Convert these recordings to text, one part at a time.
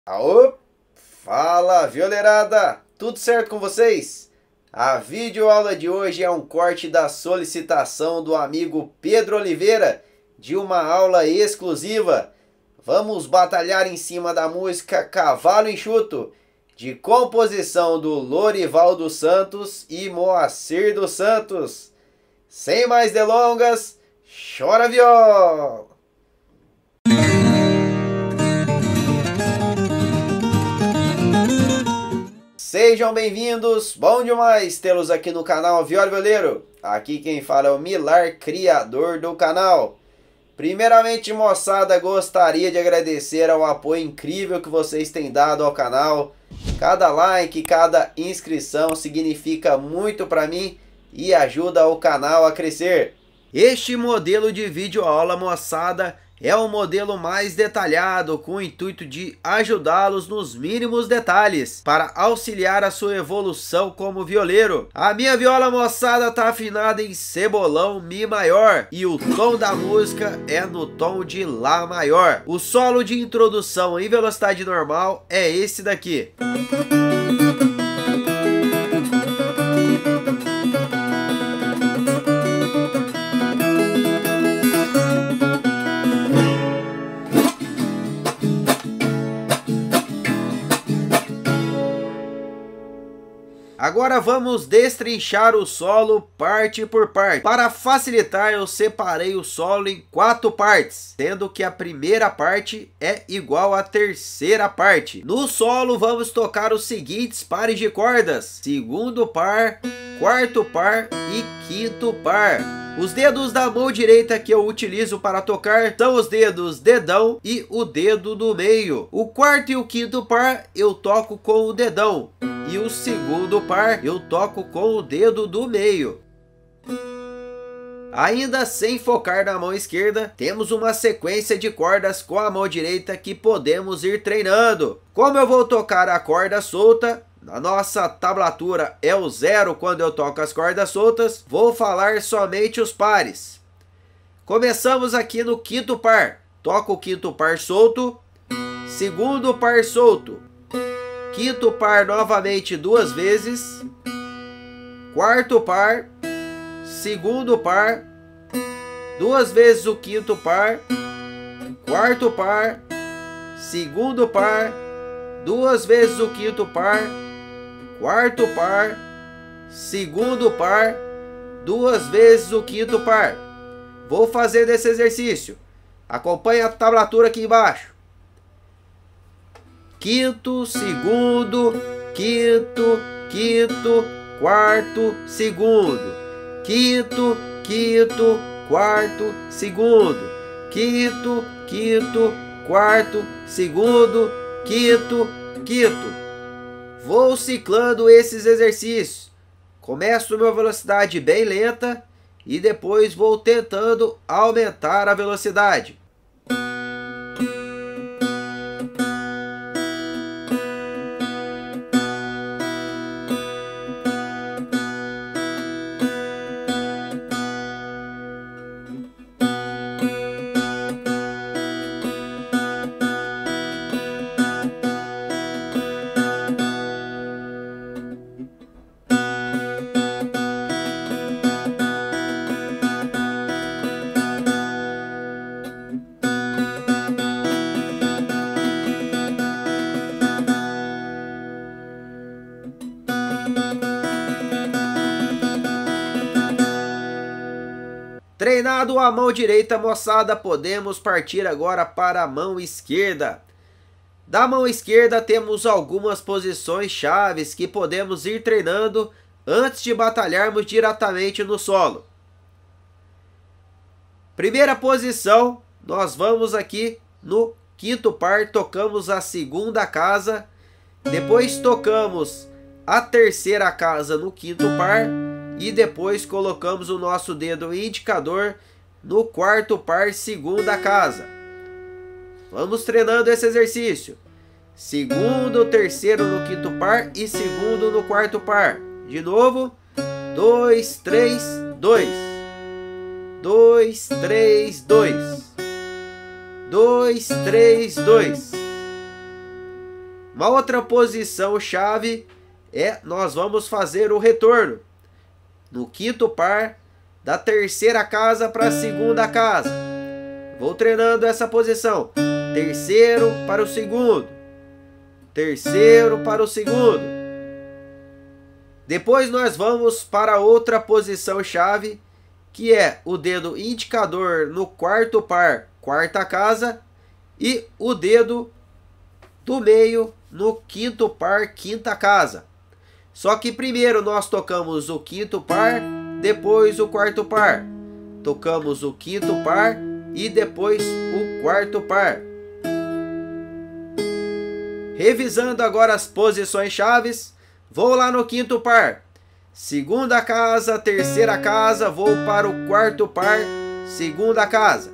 Aô, fala violeirada, tudo certo com vocês? A videoaula de hoje é um corte da solicitação do amigo Pedro Oliveira de uma aula exclusiva. Vamos batalhar em cima da música Cavalo Enxuto, de composição do Lorival dos Santos e Moacir dos Santos. Sem mais delongas, chora viola! Sejam bem-vindos, bom demais tê-los aqui no canal Viola Violeiro. Aqui quem fala é o Milar, criador do canal. Primeiramente, moçada, gostaria de agradecer ao apoio incrível que vocês têm dado ao canal. Cada like, cada inscrição significa muito para mim e ajuda o canal a crescer. Este modelo de videoaula, moçada, é um modelo mais detalhado com o intuito de ajudá-los nos mínimos detalhes para auxiliar a sua evolução como violeiro. A minha viola, moçada, está afinada em cebolão mi maior e o tom da música é no tom de lá maior. O solo de introdução em velocidade normal é esse daqui. Agora vamos destrinchar o solo parte por parte. Para facilitar, eu separei o solo em 4 partes, sendo que a primeira parte é igual à terceira parte. No solo vamos tocar os seguintes pares de cordas: segundo par, quarto par e quinto par. Os dedos da mão direita que eu utilizo para tocar são os dedos dedão e o dedo do meio. O quarto e o quinto par eu toco com o dedão e o segundo par eu toco com o dedo do meio. Ainda sem focar na mão esquerda, temos uma sequência de cordas com a mão direita que podemos ir treinando. Como eu vou tocar a corda solta, na nossa tablatura é o 0 quando eu toco as cordas soltas, vou falar somente os pares. Começamos aqui no quinto par. Toco o quinto par solto, segundo par solto, quinto par novamente 2 vezes, quarto par, segundo par, 2 vezes o quinto par, quarto par, segundo par, 2 vezes o quinto par, quarto par, segundo par, 2 vezes o quinto par. Vou fazer esse exercício. Acompanhe a tablatura aqui embaixo. Quinto, segundo, quinto, quinto, quarto, segundo. Quinto, quinto, quarto, segundo. Quinto, quinto, quarto, segundo, quinto, quinto. Vou ciclando esses exercícios. Começo numa velocidade bem lenta e depois vou tentando aumentar a velocidade. Treinado a mão direita, moçada, podemos partir agora para a mão esquerda. Da mão esquerda temos algumas posições chaves que podemos ir treinando antes de batalharmos diretamente no solo. Primeira posição, nós vamos aqui no quinto par, tocamos a segunda casa, depois tocamos a terceira casa no quinto par e depois colocamos o nosso dedo indicador no quarto par, segunda casa. Vamos treinando esse exercício. Segundo, terceiro no quinto par e segundo no quarto par. De novo. 2, 3, 2. 2, 3, 2. 2, 3, 2. Uma outra posição chave nós vamos fazer o retorno no quinto par da terceira casa para a segunda casa. Vou treinando essa posição. Terceiro para o segundo. Terceiro para o segundo. Depois nós vamos para outra posição chave, que é o dedo indicador no quarto par, quarta casa, e o dedo do meio no quinto par, quinta casa. Só que primeiro nós tocamos o quinto par, depois o quarto par. Tocamos o quinto par e depois o quarto par. Revisando agora as posições chaves, vou lá no quinto par. Segunda casa, terceira casa, vou para o quarto par, segunda casa.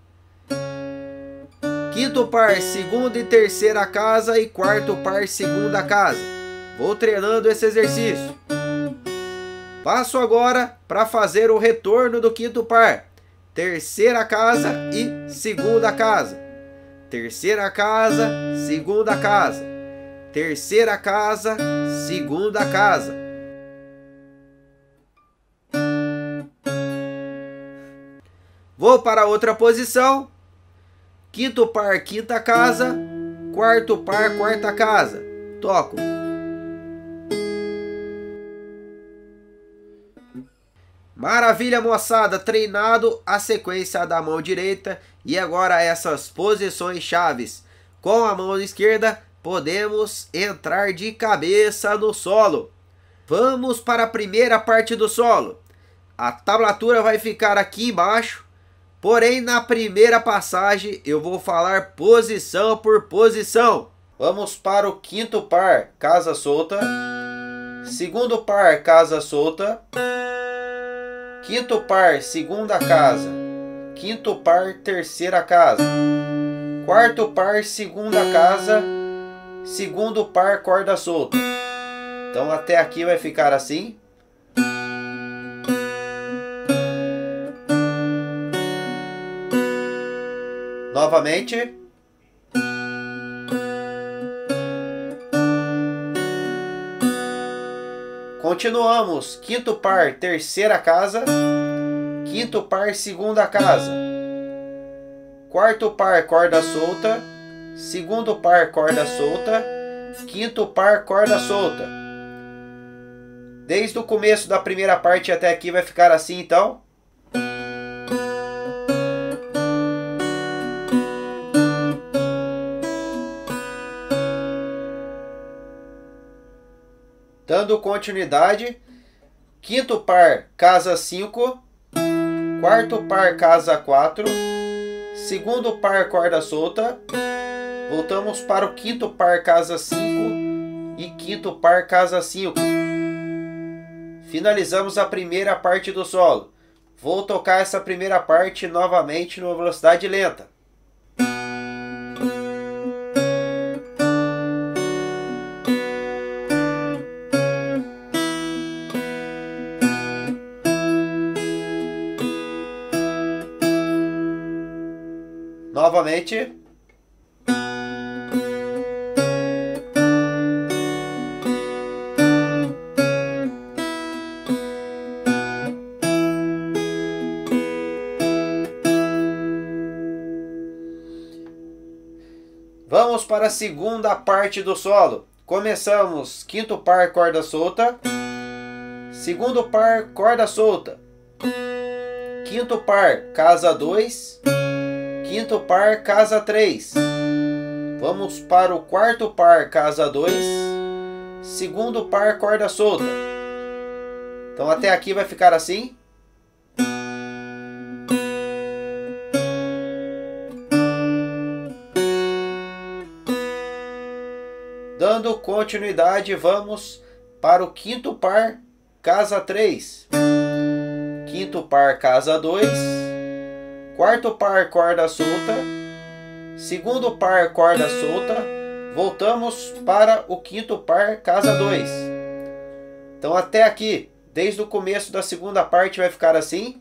Quinto par, segunda e terceira casa e quarto par, segunda casa. Vou treinando esse exercício. Passo agora para fazer o retorno do quinto par. Terceira casa e segunda casa. Terceira casa, segunda casa. Terceira casa, segunda casa. Vou para outra posição. Quinto par, quinta casa. Quarto par, quarta casa. Toco. Maravilha, moçada, treinado a sequência da mão direita e agora essas posições chaves com a mão esquerda, podemos entrar de cabeça no solo. Vamos para a primeira parte do solo. A tablatura vai ficar aqui embaixo, porém na primeira passagem eu vou falar posição por posição. Vamos para o quinto par, casa solta. Segundo par, casa solta. Quinto par, segunda casa. Quinto par, terceira casa. Quarto par, segunda casa. Segundo par, corda solta. Então até aqui vai ficar assim. Novamente. Continuamos. Quinto par, terceira casa. Quinto par, segunda casa. Quarto par, corda solta. Segundo par, corda solta. Quinto par, corda solta. Desde o começo da primeira parte até aqui vai ficar assim, então. Dando continuidade, quinto par, casa 5, quarto par, casa 4, segundo par, corda solta, voltamos para o quinto par, casa 5 e quinto par, casa 5. Finalizamos a primeira parte do solo. Vou tocar essa primeira parte novamente numa velocidade lenta. Novamente. Vamos para a segunda parte do solo. Começamos quinto par, corda solta. Segundo par, corda solta. Quinto par, casa 2. Quinto par, casa 3. Vamos para o quarto par, casa 2. Segundo par, corda solta. Então até aqui vai ficar assim. Dando continuidade, vamos para o quinto par, casa 3. Quinto par, casa 2. Quarto par, corda solta. Segundo par, corda solta. Voltamos para o quinto par, casa 2. Então até aqui, desde o começo da segunda parte vai ficar assim.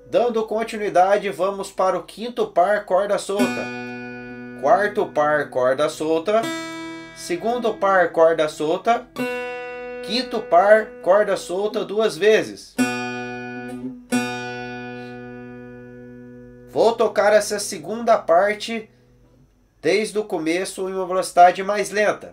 Dando continuidade, vamos para o quinto par, corda solta. Quarto par, corda solta. Segundo par, corda solta. Quinto par, corda solta 2 vezes. Vou tocar essa segunda parte desde o começo em uma velocidade mais lenta.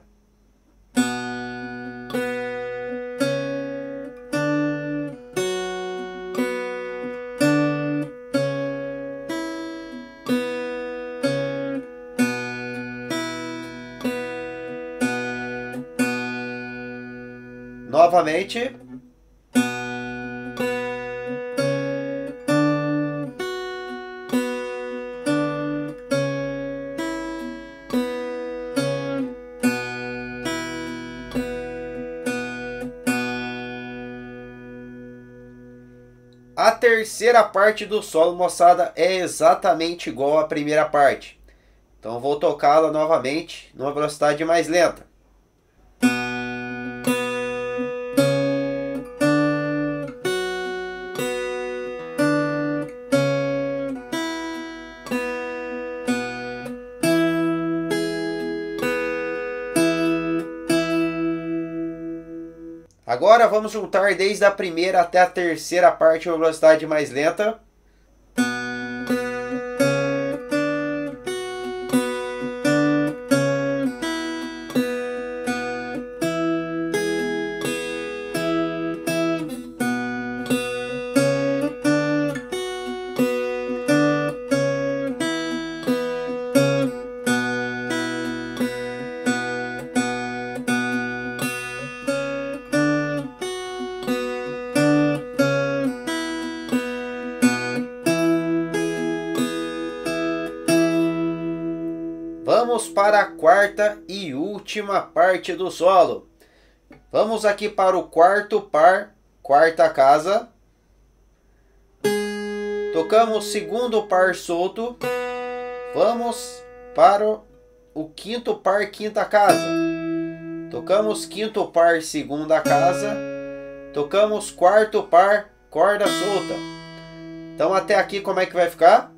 Novamente. A terceira parte do solo, moçada, é exatamente igual à primeira parte. Então vou tocá-la novamente numa velocidade mais lenta. Agora vamos juntar desde a primeira até a terceira parte em uma velocidade mais lenta. Vamos para a quarta e última parte do solo. Vamos aqui para o quarto par, quarta casa. Tocamos segundo par solto. Vamos para o quinto par, quinta casa. Tocamos quinto par, segunda casa. Tocamos quarto par, corda solta. Então até aqui como é que vai ficar?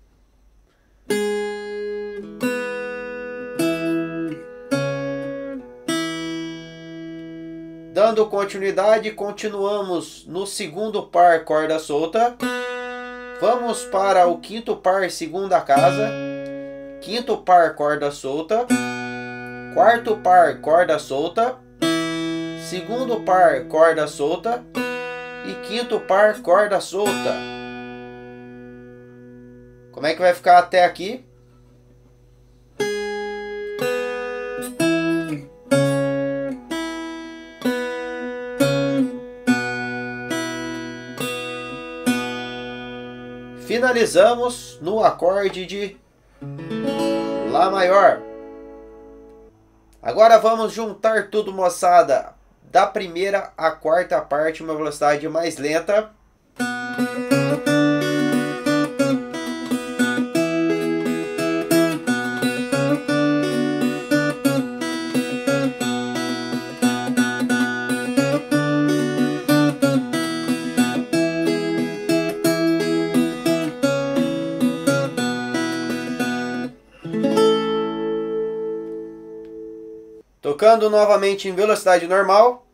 Dando continuidade, continuamos no segundo par, corda solta. Vamos para o quinto par, segunda casa. Quinto par, corda solta. Quarto par, corda solta. Segundo par, corda solta. E quinto par, corda solta. Como é que vai ficar até aqui? Finalizamos no acorde de Lá maior. Agora vamos juntar tudo, moçada, da primeira à quarta parte, uma velocidade mais lenta. Tocando novamente em velocidade normal.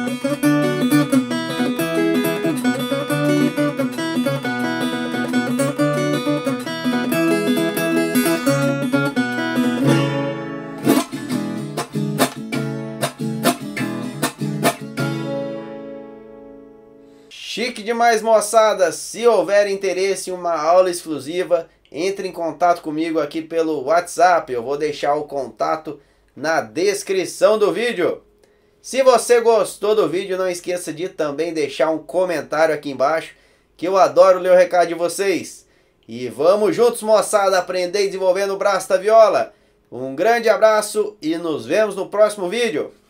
Chique demais, moçada! Se houver interesse em uma aula exclusiva, entre em contato comigo aqui pelo WhatsApp. Eu vou deixar o contato na descrição do vídeo. Se você gostou do vídeo, não esqueça de também deixar um comentário aqui embaixo, que eu adoro ler o recado de vocês. E vamos juntos, moçada, aprender e desenvolver no braço da viola. Um grande abraço e nos vemos no próximo vídeo.